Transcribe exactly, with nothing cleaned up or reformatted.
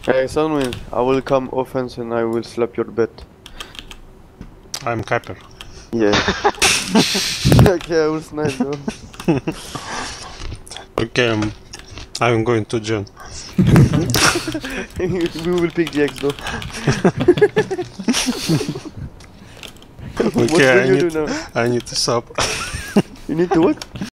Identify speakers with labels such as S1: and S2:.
S1: Hey, Sunwin, I will come offense and I will slap your bet.
S2: I'm Kuiper.
S1: Yeah. Okay, I will snipe though.
S2: Okay, um, I'm going to John.
S1: We will pick the X though. What
S2: Okay,
S1: will
S2: I
S1: you
S2: need,
S1: do now?
S2: I need to stop.
S1: You need to what?